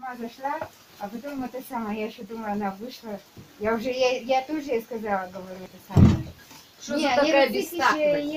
сама зашла, а потом это самое, я еще думала, она вышла. Я тоже ей сказала, говорю, это самое. Что за такая бестактность?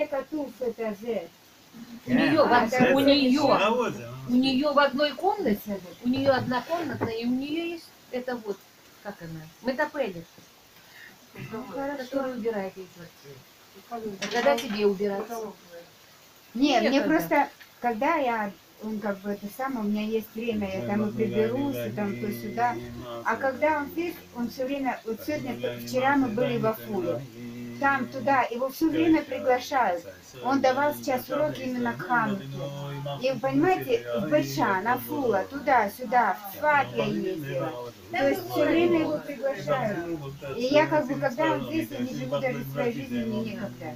У нее в одной комнате, у нее одна комната, и у нее есть это вот, как она, метапеллер, который убирает ей квартиру. Когда тебе убирать? Нет, мне просто, когда он как бы это самое, у меня есть время, я там и приберусь, и там то-сюда. А когда он здесь, он все время, вот сегодня, вчера мы были в Афуле, там, туда, его все время приглашают. Он давал сейчас уроки именно к Хануке. И вы понимаете, в Бачан, Афула, туда-сюда, в Сфат я ездила. То есть все время его приглашают. И я как бы, когда он здесь, я не живу даже своей жизнью, мне некогда.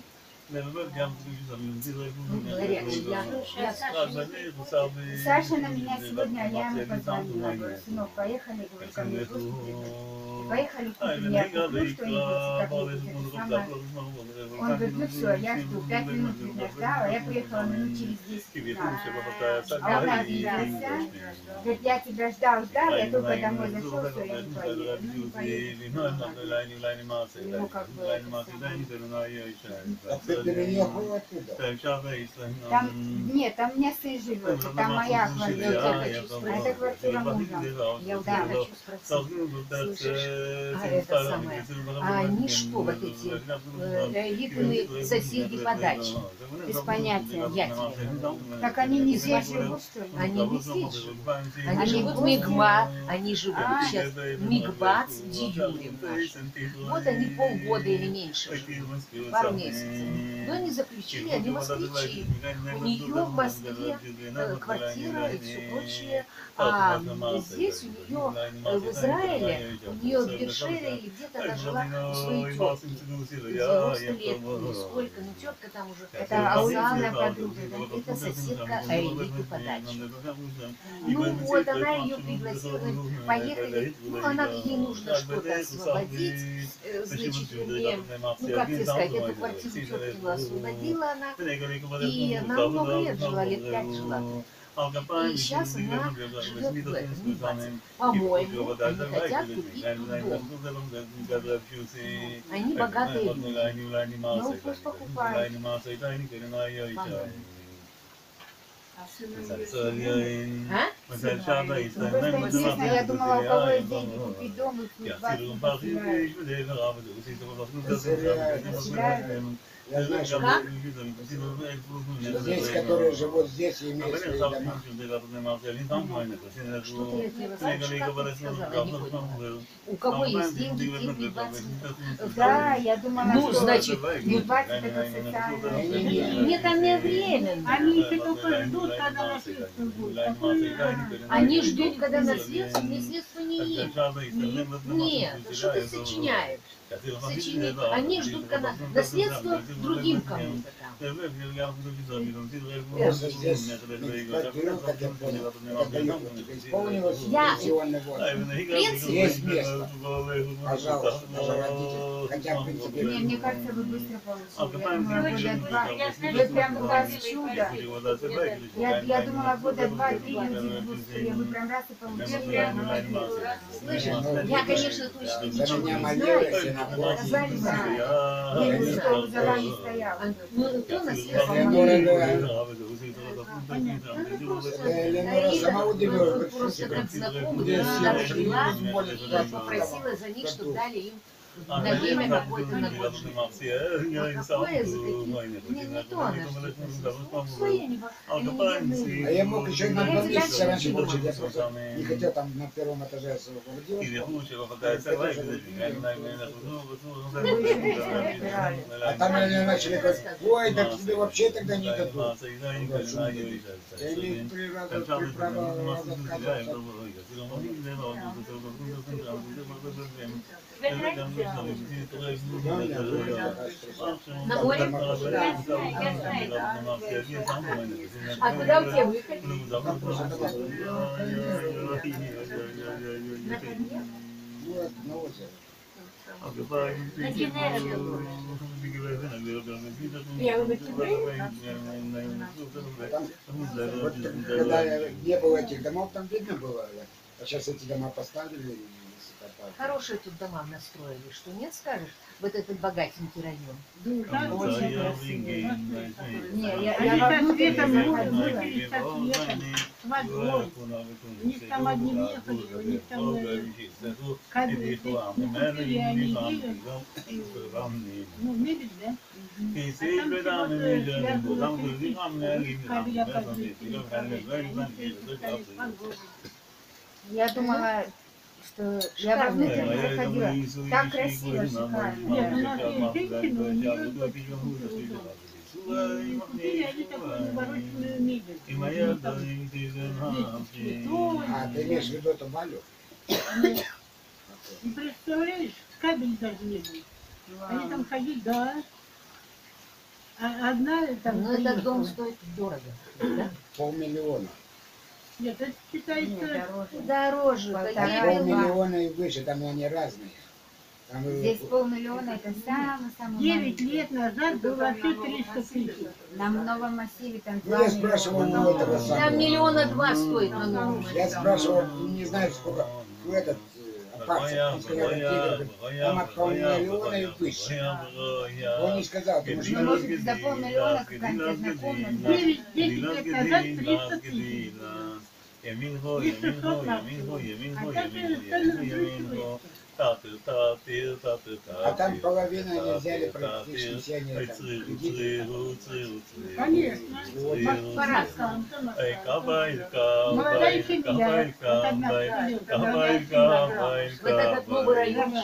Саша на меня сегодня, я ему позвонила, говорю, сынок, поехали, говорю, ко мне в гости. Поехали купим, я куплю что-нибудь, как-нибудь, это самое. Он говорит, ну все, я жду, 5 минут меня ждала, я приехала минут через 10-15. А он обиделся, говорит, я тебя ждал, я только домой зашел, все, я не поеду. Ну, не поеду. Ему как бы это там, нет, там у меня сын живет, там моя квартира, а это квартира мужа. Я хочу спросить, слышишь, а это самое, а они что, вот эти элитные соседи по даче? Без понятия. Я тебе говорю. Так они не здесь живут, что ли? Они не здесь живут. Они живут в Мигма, они живут сейчас в Мигбац, Диюрим наш. Вот они полгода или меньше живут, пару месяцев. Но они заключили, они москвичи. У нее в Москве квартира и все прочее, а здесь у нее в Израиле, у нее в Бершеве или где-то она жила у своей тетки. 90 лет или сколько, ну тетка там уже. Это аулиная подруга. Это соседка Аэлиты по даче. Ну вот, она ее пригласила, говорит, поехали. Ну, ей нужно что-то освободить. Значит, мне, ну как тебе сказать, эту квартиру теткину освободила она. И она много лет жила, лет 5 жила тут. И сейчас она живет в этом, не баце. По-моему, они хотят купить тут дом. Они богатые люди. Ну, пусть покупают. А? Просто интересно, я думала, у кого есть деньги купить дом и Я знаю, что здесь, которые живут здесь и имеют свои дома. Что-то я тебе сказала, не поняла. У кого есть деньги, те прибавят. Да, я думала, ну, значит, прибавить это социальное. Нет, там не время. Они только ждут, когда наследство будет. Они ждут, когда наследство не им. Нет, что ты сочиняешь? Они ждут, когда наследство другим кому-то там. Просто здесь квартиру, как я понял, исполнилось пенсионный возраст. Есть место. Пожалуйста, даже родители. Хотя, в принципе... Мне кажется, вы быстро получили. Я думала, года 2. Вы прям у вас чудо. Я думала, года 2-3 люди быстрее. Вы прям раз и получили. Слышишь, я, конечно, точно За меня ничего не молилась, знаю. и наплатила. Я не знаю, за вами стоял. Ну, кто наследство? Элеонора сама удивилась. Просто как знакомая, она взяла, попросила за них, чтобы дали им на время какое-то на год. Какое за такие? Не то она что-то. Свои они А я мог еще на 2 месяца раньше получить. Я просто не хотел там на первом этаже освободилась. А там они начали говорить, ой, да тебе вообще тогда не дадут. Я имею право отказаться. На море? А куда у тебя выехать? На озеро. Я говорю, тебе? Вот, когда не было этих домов, там видно было А сейчас эти дома поставили. Хорошие тут дома настроили, что нет, скажешь? Вот этот богатенький район. Да, Очень красивые. Не, Они я так вовнутрь светом заходила. выходили, так светом, с водой. У них там одни ехали, у них там кабели купили, они ели. Ну, мебель, да? А там всего-то связано кабеля подвесили. Я думала, что я вовнутрь заходила. Так красиво, шикарно. Нет, у нас есть женщина, у нее дочь купили они такую навороченную мебель. А ты имеешь в виду эту Валю? И представляешь, кабель даже не был. Они там ходили, да. А одна там... Но этот дом стоит дорого. Да? 500 000. Нет, это считается... Дороже. Полтора. 500 000 и выше, там они разные. Там Здесь 500 000 это самый-самый 9 маленький. лет назад было вообще 300 тысяч. На новом массиве там Ну, 2 я спрашивал миллиона. у этого Там самого. 1,2 миллиона стоит на новом. Я спрашивал, не знаю сколько, ну этот, апарт, он сказал, там от 500 000 и выше. Он не сказал, потому Ну, что может, за 500 000 какая-нибудь однокомнатная. 10 лет назад 300 тысяч. а там половину они взяли практически все они там кредиты. Конечно. Вот. По-разному. Молодая семья. Вот одна семья. Вот этот новый район.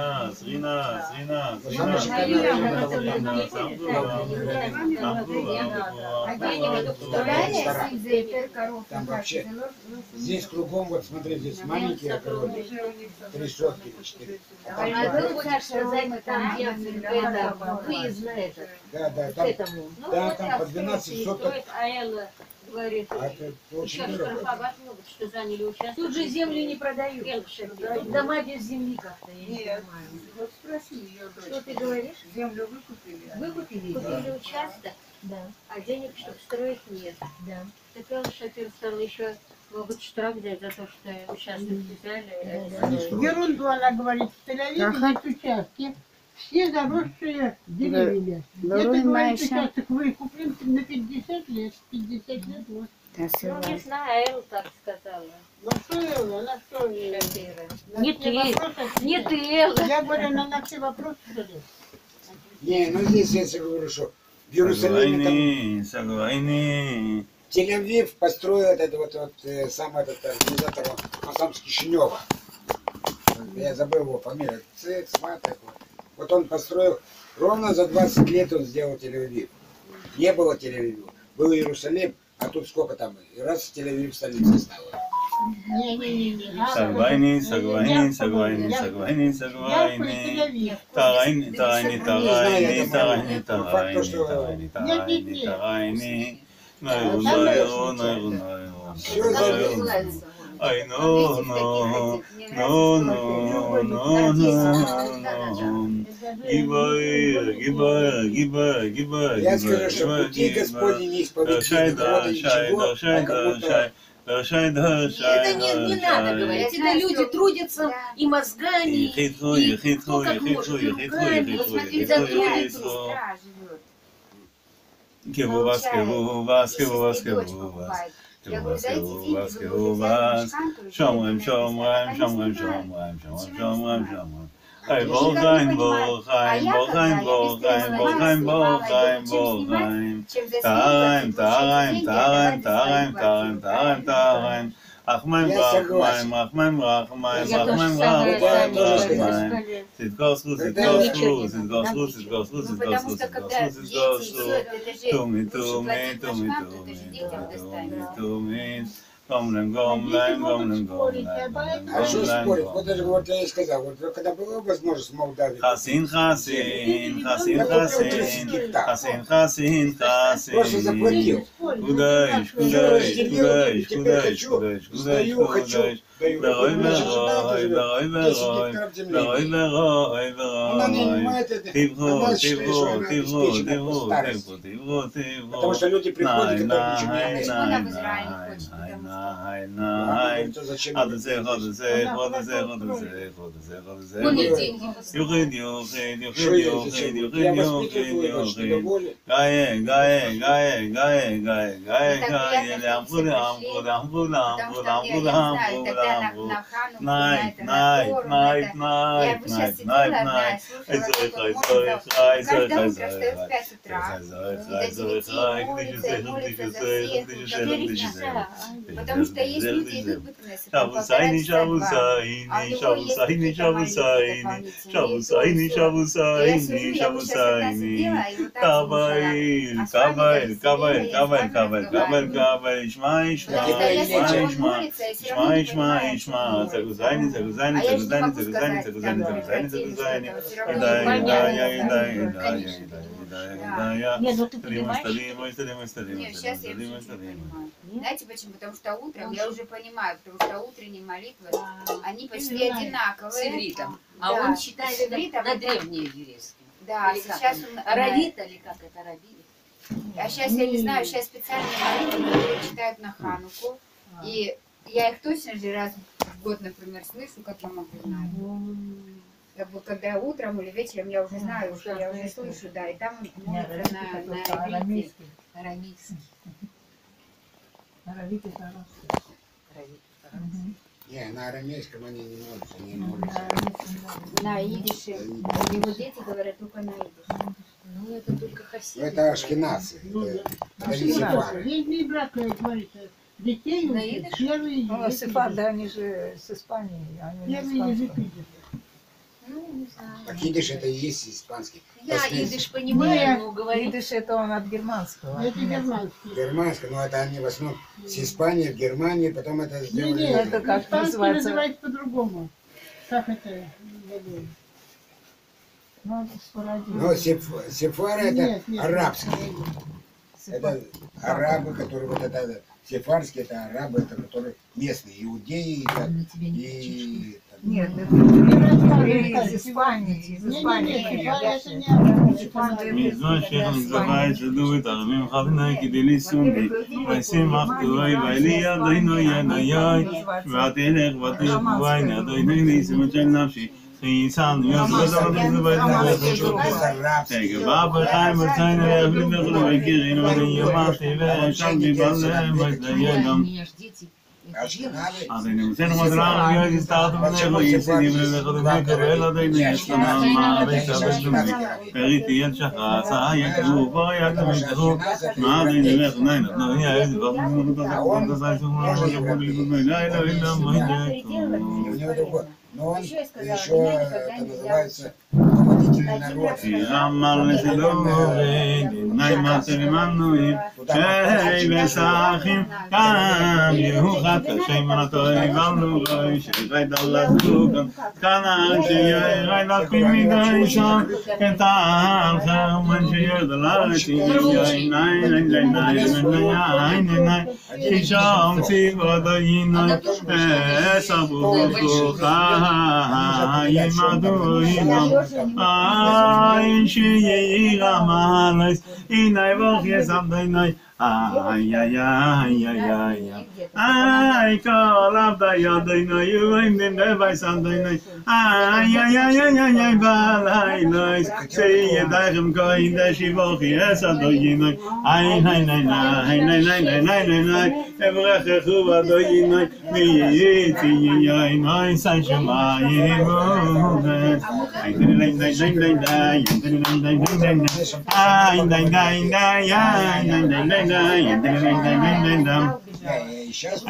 А денег представляешь, из-за этой коровки. Там как вообще- тяжело. Здесь кругом, вот смотри, здесь маленькие огороды, 3 сотки или 4. А ты хочешь сказать, там где это, выезд на это, Да, да, к там, этому. да, там по 12 соток, А Элла говорит, а это очень сейчас дорого. штрафовать могут, что заняли участок. Тут же землю не продают. Элла Шакирова. Тут дома без земли как-то, я не Нет, понимаю. вот спроси ее дочь. Что ты говоришь? Землю выкупили. Выкупили? Купили участок, Да. а денег, чтобы строить, нет. Да. Так Элла Шакирова сказала, еще могут штраф взять за то, что участок взяли. Они строят. Ерунду она говорит, в Тель-Авиве есть участки, все заросшие деревьями. Это, говорит, участок выкуплен на 50 лет. 50 лет, вот. Да, Ну, согласна. не знаю, Элла так сказала. Ну что Элла, она что? Шакирова. на Не все ты, вопросы отвечает. не ты, Элла. Я говорю, она на все вопросы задает. Не, ну здесь я говорю, что в Иерусалиме там Тель-Авив построил этот сам этот организатор, он сам с Кишинева. Я забыл его фамилию. Цмат такой. Вот он построил, ровно за 20 лет он сделал Тель-Авив. Не было Тель-Авива. Был Иерусалим, а тут сколько там? И раз Тель-Авив столица стала. Не-не-не. Согласен. Ай, ну. Гибай. Я скажу, что пути Господни не исповедуют. Это не надо говорить. Это люди трудятся и мозгами, и кто как может, и руками. Вот смотри, за трудит труд. Кевувас. Я говорю, дайте деньги, вы можете взять мешканку. Ай, Бохайм. Тараем. Ахмайм. Сидгосу. Ну, потому что когда дети, все это же Туми. лучше платить мешканку, это же детям достанется. А что спорить? Вот даже вот я и сказал, вот когда была возможность в Молдавии. Хасин. Просто заплатил. Кудаешь. Сдаю, хочу. Даю. Она не понимает это. Она считает, что она обеспечена по старости. Потому что люди приходят, которые ничего не имеют. Почему она в Израиле хочет? Потому что Зачем? Он и деньги Я воспитываю, что доволен. Потому что есть люди избыточные, Не, ну ты понимаешь? Нет, сейчас я вообще ничего не понимаю. Знаете почему? Потому что утром, я уже понимаю, потому что утренние молитвы, они почти одинаковые. С ивритом. Да, А он читает с ивритом, на да. древний еврейский. Да, Или как сейчас он? он... Аравит или как это, аравит? А сейчас я не знаю, сейчас специальные молитвы, которые читают на Хануку. И я их точно же раз в год, например, слышу, как я могу знать. Как бы, когда утром или вечером я уже знаю, что я уже слышу, да, и там молятся на иврите. Арамейский. Аравит это арабский. Не, на арамейском они не молятся, они молятся. На идише. Его дети говорят только на идише. Ну, это только хасиды. Это ашкеназы, это не сефары. Ведь брат говорит, детей На учат, идиш? первые языки. Сефарды, они же с Испании, они на Первые испанском. языки держат. Ну, не знаю. Так идиш это и есть испанский. Я Последний. идиш понимаю, но говорит... Идиш это он от германского. Это германский. Германский, но это они в основном с Испании, в Германии, потом это Не, сделали. это как испанский называется? называется по-другому. Как это? Ну, спорадил. Но сефары это Нет, нет. арабские. Это арабы, которые вот это сефарские, это арабы, это которые местные иудеи На тебе не и Нет, это Не из Испании. Из Испании. это не арабский. מזמן שחזבית שדו תרבים חבנה כדי ליסומי וישמח תורי ואלי ידינו ינויי ותלך ותרבווי נדוינו ליסמות של נפשי חיסן יוסף גבה בחיים מציינו יבלים לכלו וקירינו ויומחתי ושם ביבלם ותליידם У меня ж дети. ашкеназы. אז אני רוצה לומר רם יועד סתרת מנכו יסינים ולכו מקרל עדיין ישתנה מה וישבש דומי פריתי יד שחץ יקרו בו יקרו מה עדיין ילך נין נתנו יעד ואומרים את זה שומר ויבול לבוי לילה וילה У него другой. Но он еще это называется водительный народ. אמר לסדורי נעימה תלמנויים היי וסחים כאן יהוכת השם הנתוי בלנו גוי שריחי דלתו כאן שיהיה לפי מדי שם כתן חרמן שיהיה דלתי יאי נאי נאי נאי נאי נאי שישם ציבודו יינוי סבו כוחה ימדו יינום Ay, she ramalas, inay vokhes amdaynay. Ay, ay, ay, ay, ay, ay. Ay, kolab da yadaynay, yuvaym dinde baysandaynay. Ay, ay, ay, ay, ay, ay, balay, nois. Seye dachem koin da shivokhes amdaynay. Ay, ay, ay, ay, ay, ay, ay, ay, ay, ay. Evreche chuva doynay. Miyiti, ay, noy, say shemayim uven. Ay, ay, ay, ay, ay, ay, ay, И сейчас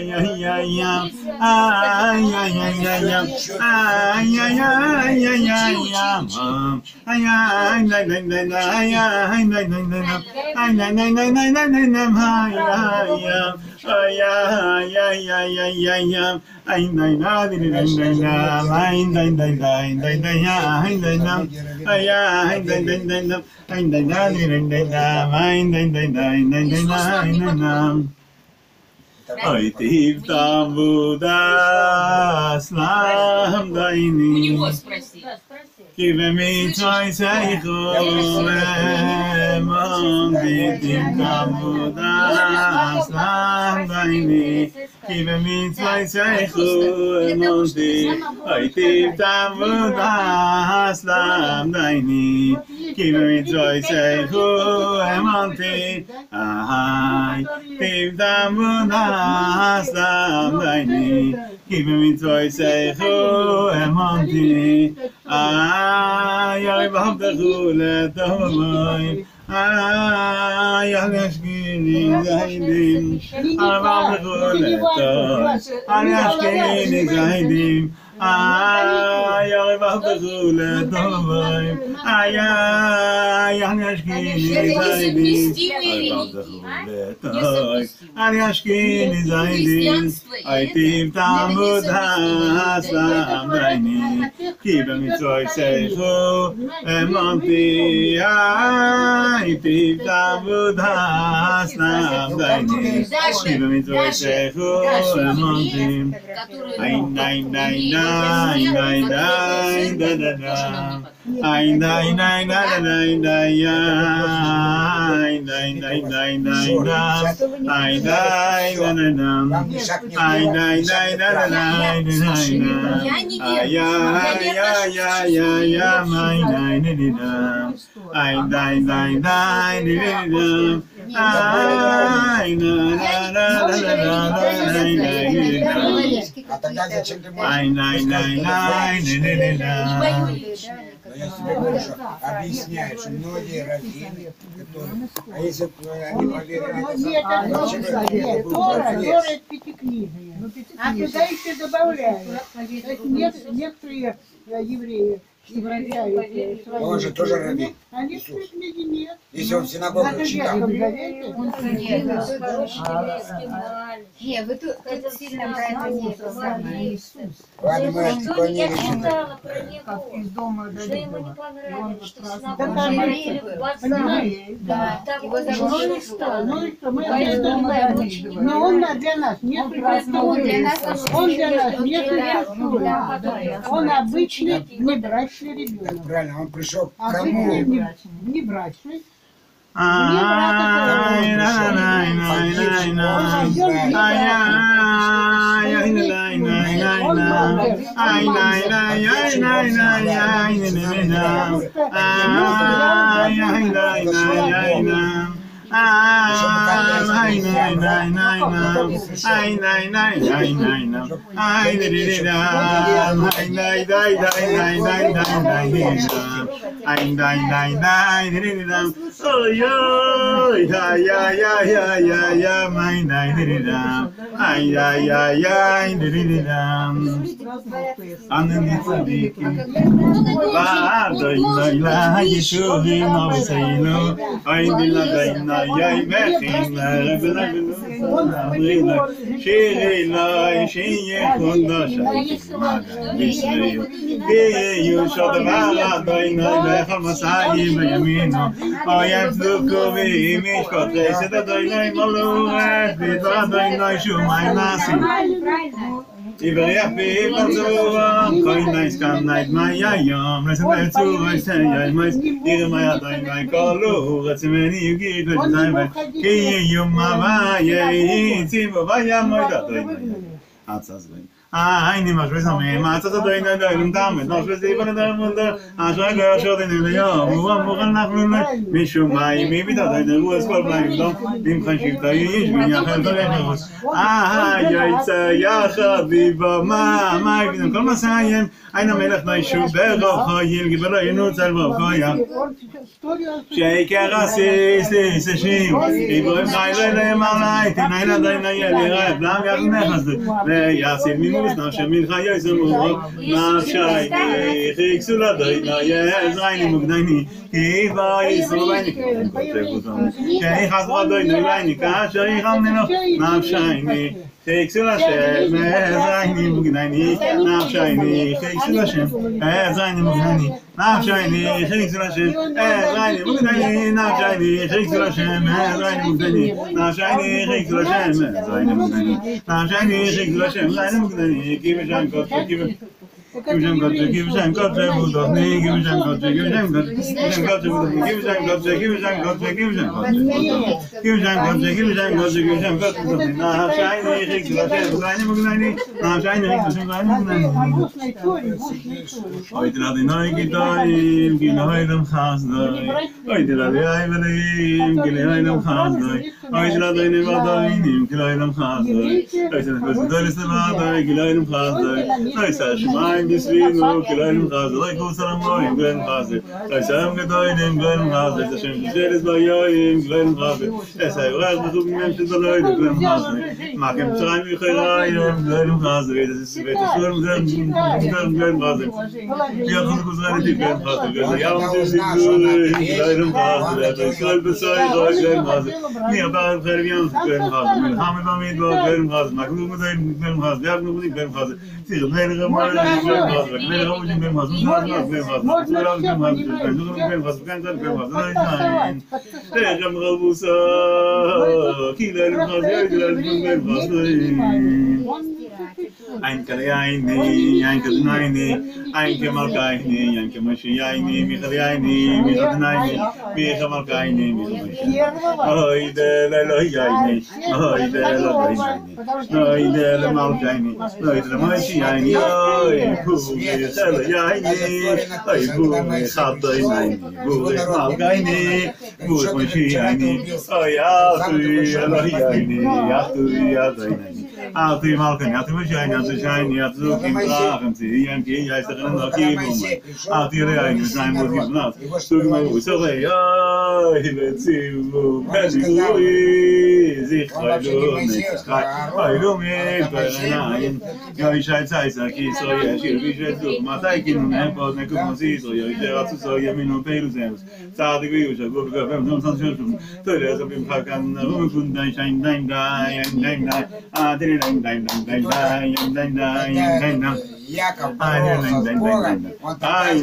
Ой, ты в Тамбуда, слав дайни, кивеми твой сейхолем, ты в Тамбуда, слав дайни, кивеми твой сейхолем, ой, ты в Тамбуда, слав дайни, кивеми твой сейхолем, ay, ты в Тамбуда. Aslam daini, give me toy say who am on thee. I love the hula toy. I Yashkini Zaidim. I love the hula toy. I Yashkini Zaidim. I love the hula toy. I Yashkini Zaidim. I love the hula toy. Ariashkini Zaidin, I Tiv Tamud Haslam Daini, Kiva Mitzvah Seichu, Emonti, I Tiv Tamud Haslam Daini, Kiva Mitzvah Seichu, Emonti, Ein Nein Nein Nein Nein Nein Nein Ein Nein Nein Nein Nein Nein Nein Nein Nein I die, na na na. I die, die, na na na na na. My die, na na. I die, die, die, I na na na na Я тебе говорю, что объясняют, что многие раввины, которые... А если бы они поверили, Нет, Тора это пятикнижие. А туда еще добавляют. Некоторые евреи изучают. Он же тоже раввин. Они в книге нет. Если он в синагогу читал. Не, вы тут сильно про это не знаете. Ладно, мы такое не решим. Как из дома до Лидова. И он вот раз Да, его Ну и что? Ну и что? Мы объясняем. Но он для нас не существует. Он для нас не существует. Он обычный внебрачный Так ребенок. правильно, он пришел к Обычный кому? внебрачный. Iveriach be'evan zovam, koin nais kan nait mayayom, reset na'etzu v'yisei yaymois, ire mayadai nai kolu, retzimeni yugid v'yizayvai, ki yiyum mavayei, tzivu v'yamoy dadoi nai, atzazvei. Ayni mach besame, matza doin doin dam, noch bes even da mundo, acha ga shoden le yo, wa mogen nach mir, mishu mai, mi bit da de wo skol bleiben dom, nim kan shit da is, mi ja khel da. Ja ya khabiba ma bin kol masayem, ayna melach nay shu bergo khayil gibla inu salva khaya. Sheik rasis se shim, ibrahim khayle malay, tinayna dayna yeli, dam ya nehas, le yasin mi ناش من خیای زمون ناشای خیکسولا دای زاینی مگنی کی وای سلوانی کی خاطر دای نوانی کاشای خامنو ناشاینی خیکسولا شم زاینی مگنی ناشاینی خیکسولا شم زاینی مگنی ناشاینی خیکسولا شم زاینی مگنی ناشاینی خیکسولا شم زاینی مگنی ناشاینی خیکسولا شم زاینی مگنی ناشاینی خیکسولا شم زاینی مگنی Give me some God, give me some God, budovny, give me some God, give me some God, give me some God, give me some God, give me some God, give me some God, give me some God, give me some God, give me some God, budovny. Na shiny, hik, zlany, mugnani, na shiny, hik, zlany, mugnani. Oi drady noy gidoim, giloydem khazdoy. Oi drady ayvelim, giloydem khazdoy. Oi drady nevadoyim, giloydem khazdoy. Oi drady dolisnavadoy, giloydem khazdoy. Oi shmaim bisvinu, giloydem khazdoy. Oi kusaram noyim, giloydem khazdoy. Oi sham gedoyim, giloydem khazdoy. Oi shem zeres bayoyim, giloydem khazdoy. Es ayvaz bkhum mem shdoyim, giloydem khazdoy. Makem tsraym khayim, giloydem khazdoy. Es svet shurm zem, giloydem khazdoy. Ja, goed gezegd, ik ben gaat. Ja, ons is giloydem khazdoy. Es kol besoy, giloydem khazdoy. Nee, maar verwiant giloydem khazdoy. Men gaan met mij giloydem khazdoy. Maar ik moet giloydem khazdoy. Ja, ik moet giloydem khazdoy. Zie je, nee, maar giloydem khazdoy. Nee, ik moet giloydem khazdoy. Nee, giloydem khazdoy. Giloydem khazdoy. Kan dat giloydem khazdoy. Nee, ik heb gebusa. Giloydem khazdoy, giloydem khazdoy. Ein Kaliaini, ein Kadnaini, ein Kemalkaini, ein Kemashiaini, Michaliaini, Michadnaini, Michamalkaini, Michamashi. Oi de la Loyaini, oi de la Loyaini, oi de la Malkaini, oi de la Mashiaini, oi Bumi Chalayaini, oi Bumi Chadaini, Bumi Malkaini, Bumi Mashiaini, oi Atui Loyaini, Atui Adaini. Atui Malkaini, Atui Mashiaini, Atui Shaini, Atui Kim Trachem, Tziyem Ki Yaisachen Nakibum, Atui Reini, Zain Motiv Nas, Tugmu Sorei, oi Vetzivu, Pedibui, Zichrailo, Netzchai, oi Lumit, Berenaim, Yoi Shai Tzaisa, Ki Soye, Shir Vishetzu, Matai Kinu Nempot, Nekuk Mosiso, Yoi Sheratzu Soye, Minu Peilu Zemus, Tzadik Viyusha, Gub Gavem, Zom San Shoshum, Tore Azabim Chakan, Rumukun Dai, Shain Dain Dai, Dain Dai, Adiri Dain Dain Dain Dain Dai, Dain Dai, Dain Dai, Яков Богом, он там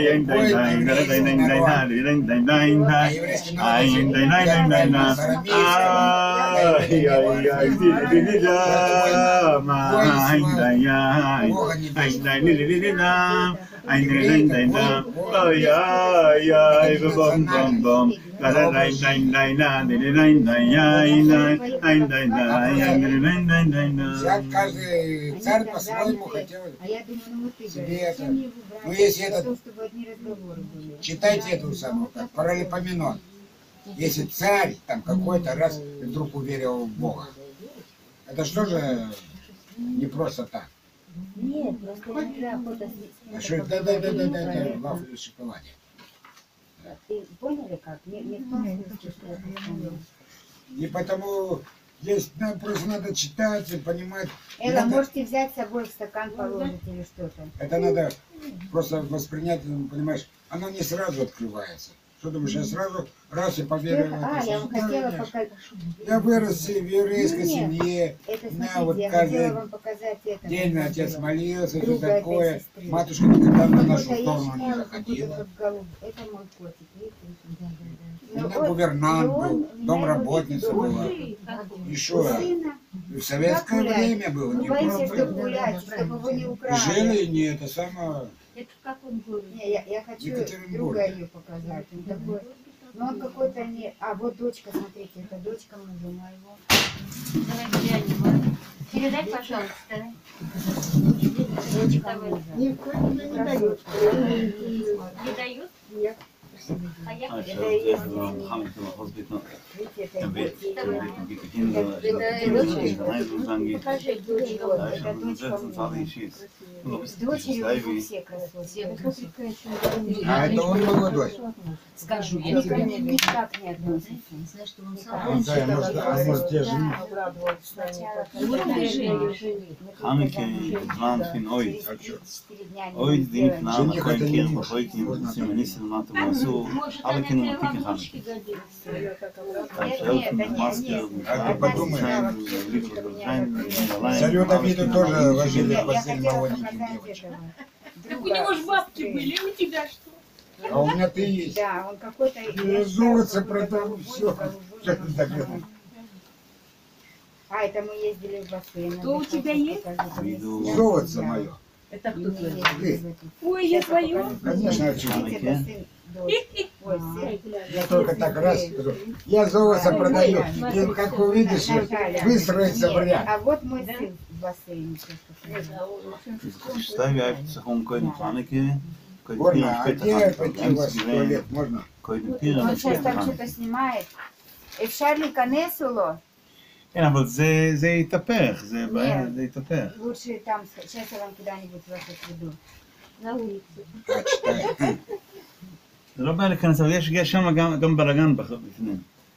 каждый царь по-своему хотел себе это. Ну, если этот, читайте эту самую, как Паралипоменон. Если царь там какой-то раз вдруг уверил в Бога, это что же не просто так? Нет, просто иногда охота А что, да, вафли в шоколаде. Ты поняли как? Не в том смысле, что это самое. И потому здесь просто надо читать и понимать. Элла, можете взять с собой стакан положить или что-то? Это надо просто воспринять, понимаешь, оно не сразу открывается. Что думаешь, я сразу раз и поверил в это Я вам хотела показать. Я вырос в еврейской семье. Это, На, смотрите, вот я каждый хотела вам показать это. день отец молился, все Друга этой такое. сестры. Матушка никогда на нашу Вот, а я сторону не считала, как заходила. будто в голову. Это мой котик, видите? У меня гувернант был, домработница была. И что? Сына. И в советское время было, не Боимся, просто. чтобы гулять, чтобы его не украли. Жили не это самое. Это в каком городе? Не, я хочу Екатеринбург. друга ее показать. Он такой, но он какой-то не... А вот дочка, смотрите, это дочка мужа моего. Давай глянем. Передай, пожалуйста. Никто тебе не дает. Не дают? Нет. А я עכשיו זה חמש מחוז ביתנו. С дочерью все красотки. А это он молодой. Скажу я Они ко тебе. мне никак не относятся. Знаешь, что он Он, сам. да, может, тебя женить. Сначала, Вот когда ты я женишь. חנוכה זמן פין אויד. через 4 дня не אויד די сделали. נפנע נקוי קיר בחויקים סימניסים למטה ועשו может, אבל она כאילו для מתיק אחד. ловушки годится. מאסקר, А ты подумай. ליברמן, Царю Давиду тоже ложили Я в постель хотела молоденьких показать девочек. этого. Так у него ж бабки были, у тебя что? А у меня ты есть. Да, он какой-то... Золото продал, всё. Что ты так это? А, это мы ездили в бассейн. Кто у тебя есть? Виду. Золото мое. Это кто твой? Ой, я твою. Конечно, а чего? Это сын, дочь. Ой, сын. Я только так раз скажу. Я золото продаю. И как увидишь, выстроится в ряд. А вот мой сын в бассейне. שתיים ואהבת סכום קודם חנוכה, קודם Можно, פירם а שפטה где חנוכה, пойти גם у вас в סגירם, туалет? Можно? קודם פירם Он сейчас שפטה там חנוכה. что-то снимает. אפשר להיכנס או לא? כן, אבל זה יתהפך, זה בעיה, זה יתהפך. Лучше там, сейчас я вам куда-нибудь вас отведу. На улице. А, читай. זה לא בעיה להיכנס, אבל יש שם גם בלאגן בפנים.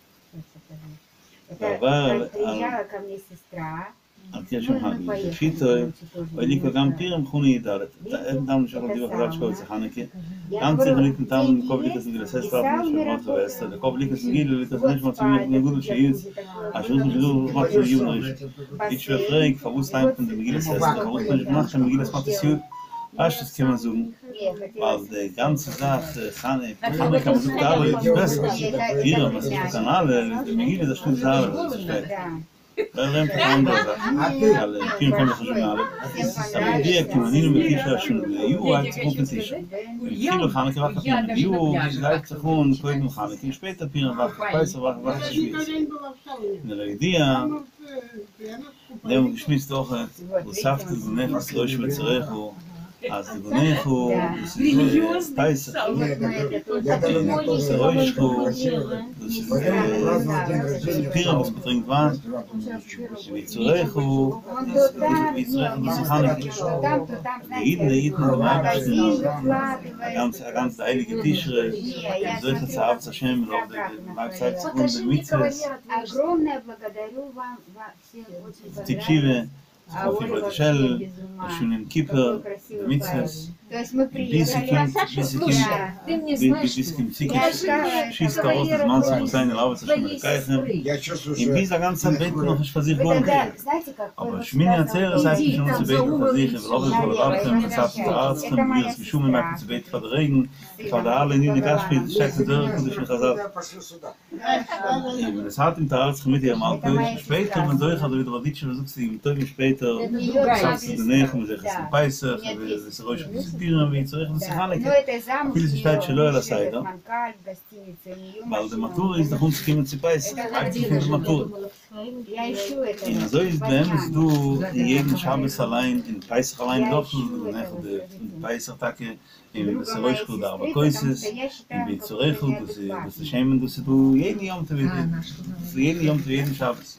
Это אבל приезжала ко мне сестра. אז יש שם שיטוי, וליקו גם פירם חוני ידעת. דם שלו דיבר חזרת שקול זה חנוכה. גם צריך לקנות תם לקוב ליקס מגיל הססטר, משמעות ואסתר, לקוב ליקס מגיל וליקס נש מצבים נגודו שיעיץ, אשר זה שידור מחצו יום ראשון. איתשו אחרי כפרוס טיים פן מגיל הססטר, כפרוס פן שמח שם מגיל הסמרת הסיוד, אש תסכים הזוג. weil die ganze Sache kann ich so da aber jetzt besser hier was ist Kanal hier das stimmt da das ist dann kann alle kim kann ich schon alle aber die können nicht mehr schon you hat kommt sich hier kann ich was you gesagt schon können kann ich später bin was was eine Idee dem geschmiss doch saft und nefs so ich zurück אז דגונךו, פייסח, סרוישכו, פירה מספטרינג ואן, ויצורךו, דסיחניקו, ואידן הגנץ דאיליגה תשרה, זויכת צהבת השם, ומאקצת ציגון במצווס, תקשיבה, Кофе Бадишел, Шунин Кипр, Митцвес, Бисиким, Шиста Рост, Зманца, Мусайна, Лаваца, Шумерикайхем. И Биса ganze Bett noch nicht versichert worden. Aber Schmini erzählt, es heißt schon zu beten versichert, weil auch alle Rabchen, es hat der Arzt, und wir es geschoben, merken zu beten vor der Regen, vor der Alle, in die Gaspel, es steckt der Dörr, und ich mich gesagt. Und es hat ihm der Arzt mit ihrem Alkohol, später, man soll ich, also wieder Raditsche, versucht sie ihm Tage später, sagst du den Nech, und sich es in Peisach, und es ist Räusch, und es ist Pieren, wie zurück, und es ist Hanneke. Viele sich steht schon על הסיידה, אבל במטור ist doch uns kommen zu Peisach, aktiv in der Matur. In so ist dem, du jeden Schabbos allein, in Peisach allein doch, in Peisach-Tage, in Beseroischku, da Abakoises, in Bezorechu, das ist Schemen, du jeden Jom zu jeden Schabbos.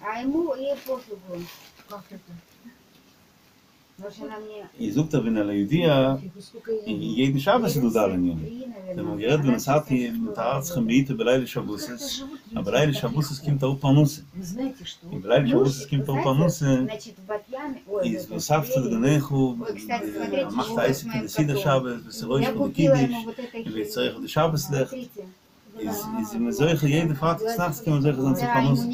היא זוגת בין על היהודיה, היא נשאבה שדודה לעניין. ומגרד ונסעתי את הארץ חמאית בלילה שבוסס, אבל בלילה שבוסס קים תאו פרנוסה. בלילה שבוסס קים תאו פרנוסה, היא נוספת לגנךו, המחת העסק לסיד השבס, וסרוי שכו דקידיש, וצריך לשבס לך. היא מזויך ידע פרט סנחס כמזויך זנצי פרנוסה.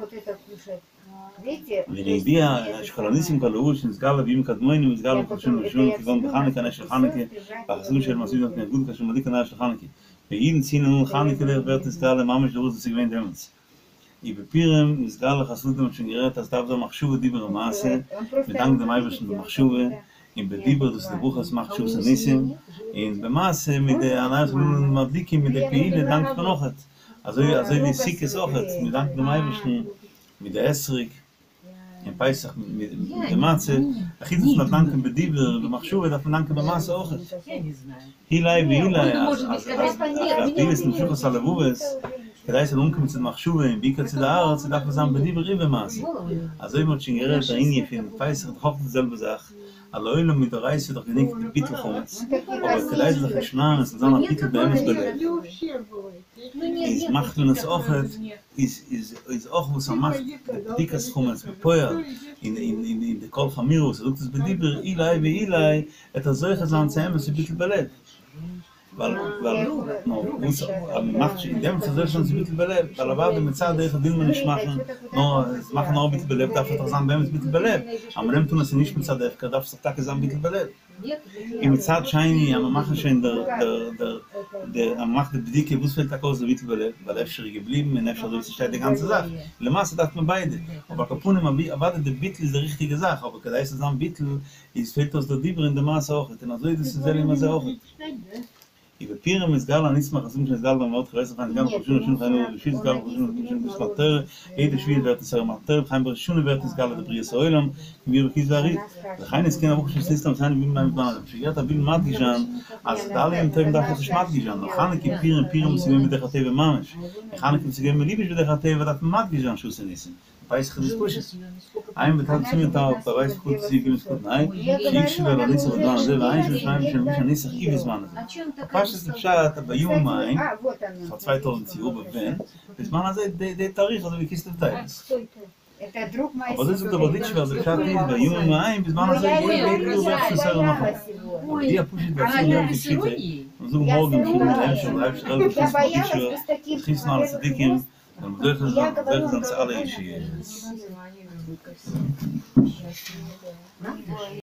ולהידיע שחלניסים כלאו שנסגר לביאים קדמוינים נסגר לחודשים ראשון כגון בחנוכה נשל חנוכה והחסידות של מסעיד התנהגות כאשר מדליק הנאה של חנוכה ואידן צינו חנוכה לעברת נסגר לממש דרוס וסגוון דמץ ובפירם נסגר לחסידות דמץ שנראית אז דווקא מחשוב דיבר המעשה ודנק דמי בשן במחשוב אם בדיבר דסדבוך אז מחשוב סניסים אם במעשה מדי אנחנו מדליקים מדי פעיל לדנק פנוחת אז הוא סיק אסוכת מדנק דמי בשן מדי אסריק in Pesach mit der Matze, achit es mit Danken bediber, במחשוב darf man danken במעשה אוכל. Hilai והילai, אז הפילס נמשוך עשה לבובס, כדאי שלא zu מחשובים, בעיקר zu der Arzt, darf man sagen bediber במעשה. Also immer schon gerät, der Inje für Pesach, doch oft dieselbe Sache. Alloilum mit der Reise doch genickt die Bittelchomets. Aber כדאי sich geschnarren, es ist ein Bittel bei uns belebt. Is macht uns auch is auch was macht dickes Chomets bepoer in der Kol Chamirus, sagt es bediber Ilai ve Ilai, et solche Sachen zusammen, sie Bittel belebt. weil macht in dem Fall schon sie Bittel belebt, weil aber mit Zeit der will man nicht machen, es machen auch Bittel belebt, darf das sagen, wenn es Bittel belebt. Aber dem tun es nicht mit Zeit der darf es Tag zusammen Bittel belebt. Im Zeit scheini, am machen schon der am macht die dicke Busfeld Tag aus Bittel belebt, weil er schon geblieben, in der so steht die ganze Sache. Lemaße dacht man beide, aber kaputt aber der Bittel ist die richtige Sache, aber da ist zusammen Bittel, ist fehlt das der Dibber in der Maße auch, denn also ist es selber immer so auch. Ich bin Pirem ist gar nicht mehr, als ich es gar nicht weiß, kann gar nicht schon kann viel gar schon Matter, jede Schwede wird es Matter, kein schon wird es gar der Bries Oilam, wir Kizari, kein ist kein Buch System sein mit meinem Plan. Ich hatte bin Matgijan, als alle im Tag dachte ich Matgijan, noch kann ich Pirem sie mit der Khatev Mamish. Ich kann ich sie mit Liebe der Khatev das Matgijan schon sind. Weiß ich nicht. Ein Betrag zu mir da, weiß gut sie gibt gut nein. Ich schwöre nicht so da, der weiß ich schon nicht sich ist man. Was ist der Chat bei Jumai? Vor 2000 Jahren wenn bis man also der Tarikh also wie ist der Teil. Это друг мой. Aber das ist aber nicht schwer, der Chat ist bei Jumai, bis man also die sagen machen. Die pushen das in die Geschichte. Und so morgen schon schon live schon ist noch das Dicke. Und wir sind alle hier.